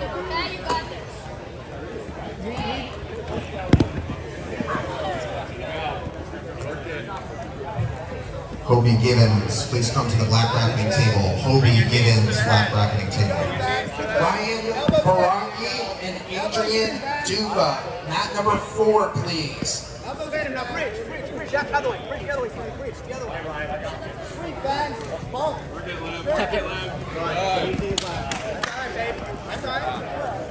Hobie Gibbons, please come to the black bracketing table. Hobie Gibbons, black bracketing table. Ryan Barangi and Adrian Duva, mat number 4, please. I'll go get him now. Bridge, the other way. Bridge, the other way. Bridge, the other way. Bridge, bang. Ball. We're good, Lou. Check it, Lou. That's all right, baby. That's all right.